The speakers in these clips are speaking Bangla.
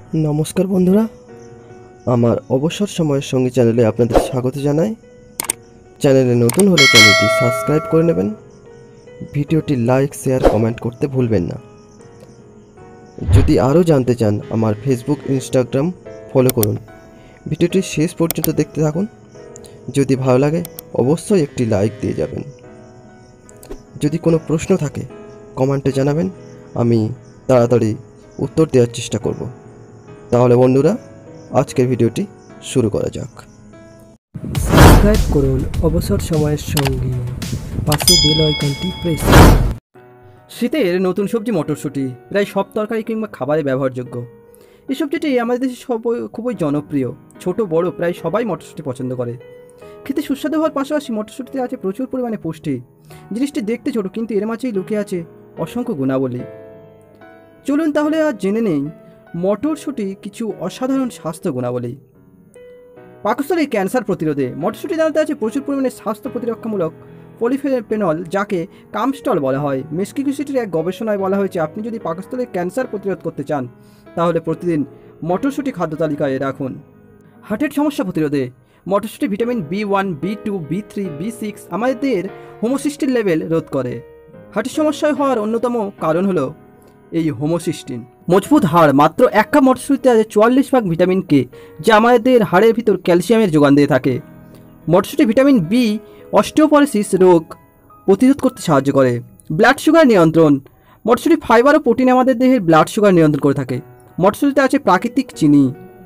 নমস্কার বন্ধুরা, আমার অবসর সময়ের সঙ্গী চ্যানেলে আপনাদের স্বাগত জানাই। চ্যানেলে নতুন হলে চ্যানেলটি সাবস্ক্রাইব করে নেবেন। ভিডিওটি লাইক, শেয়ার, কমেন্ট করতে ভুলবেন না। যদি আরও জানতে চান আমার ফেসবুক, ইনস্টাগ্রাম ফলো করুন। ভিডিওটি শেষ পর্যন্ত দেখতে থাকুন। যদি ভালো লাগে অবশ্যই একটি লাইক দিয়ে যাবেন। যদি কোনো প্রশ্ন থাকে কমেন্টে জানাবেন, আমি তাড়াতাড়ি উত্তর দেওয়ার চেষ্টা করব। তাহলে বন্ধুরা, আজকের ভিডিওটি শুরু করা যাক। সাবস্ক্রাইব করুন অবসর সময়ের সঙ্গী, পাশে বেল আইকনটি প্রেস করুন। শীতের নতুন সবজি মটরশুঁটি প্রায় সব তরকারি কিংবা খাবারে ব্যবহারযোগ্য। এই সবজিটি আমাদের দেশে খুবই জনপ্রিয়। ছোট বড় প্রায় সবাই মটরশুঁটি পছন্দ করে। খেতে সুস্বাদু হওয়ার পাশাপাশি মটরশুঁটিতে আছে প্রচুর পরিমাণে পুষ্টি। জিনিসটি দেখতে ছোট, কিন্তু এর মাঝেই লুকিয়ে আছে অসংখ্য গুণাবলী। চলুন তাহলে আজ জেনে নেই মটরশুঁটি কিছু অসাধারণ স্বাস্থ্য গুণাবলী। পাকস্থলী ক্যান্সার প্রতিরোধে মটরশুঁটি জানাতে আছে প্রচুর পরিমাণে স্বাস্থ্য প্রতিরক্ষামূলক পলিফেনল, যাকে কামস্টল বলা হয়। মেক্সিকো এক গবেষণায় বলা হয়েছে, আপনি যদি পাকস্থলীর ক্যান্সার প্রতিরোধ করতে চান তাহলে প্রতিদিন মটরশুঁটি খাদ্য তালিকায় রাখুন। হার্টের সমস্যা প্রতিরোধে মটরশুঁটি vitamin B1, B2, B3, B6 আমাদের হোমোসিস্টিন লেভেল রোধ করে। হার্টের সমস্যায় হওয়ার অন্যতম কারণ হলো এই হোমোসিস্টিন। মজবুত হাড়, মাত্র 1 কাপ মটরশুঁটিতে আছে 44 ভাগ ভিটামিন কে, যা আমাদের হাড়ের ভিতর ক্যালসিয়ামের যোগান দিয়ে থাকে। মটরশুঁটি ভিটামিন বি অস্টিওপরোসিস রোগ প্রতিরোধ করতে সাহায্য করে। ব্লাড সুগার নিয়ন্ত্রণ, মটরশুঁটি ফাইবার ও প্রোটিন আমাদের দেহের ব্লাড সুগার নিয়ন্ত্রণ করে থাকে। মটরশুঁটিতে আছে প্রাকৃতিক চিনি,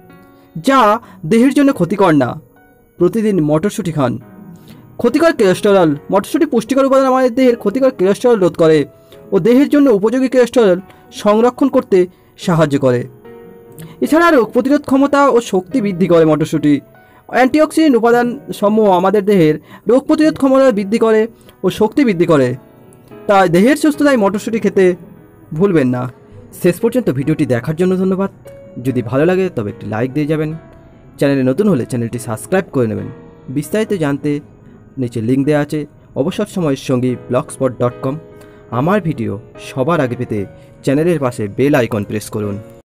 যা দেহের জন্য ক্ষতিকর না। প্রতিদিন মটরশুঁটি খান। ক্ষতিকর কোলেস্টেরল, মটরশুঁটি পুষ্টিকর উপাদান আমাদের দেহের ক্ষতিকর কোলেস্টেরল রোধ করে ও দেহের জন্য উপযোগী কোলেস্টেরল সংরক্ষণ করতে সাহায্য করে। এছাড়া রোগ প্রতিরোধ ক্ষমতা ও শক্তি বৃদ্ধি করে। মটরশুঁটি অ্যান্টিঅক্সিডেন্ট উপাদান সমূহ আমাদের দেহের রোগ প্রতিরোধ ক্ষমতা বৃদ্ধি করে ও শক্তি বৃদ্ধি করে। তাই দেহের সুস্থতায় মটরশুঁটি খেতে ভুলবেন না। শেষ পর্যন্ত ভিডিওটি দেখার জন্য ধন্যবাদ। যদি ভালো লাগে তবে একটি লাইক দিয়ে যাবেন। চ্যানেলে নতুন হলে চ্যানেলটি সাবস্ক্রাইব করে নেবেন। বিস্তারিত জানতে নিচে লিঙ্ক দেওয়া আছে অবসর সময়ের সঙ্গী blogspot.com। আমার ভিডিও সবার আগে পেতে চ্যানেলের পাশে বেল আইকন প্রেস করুন।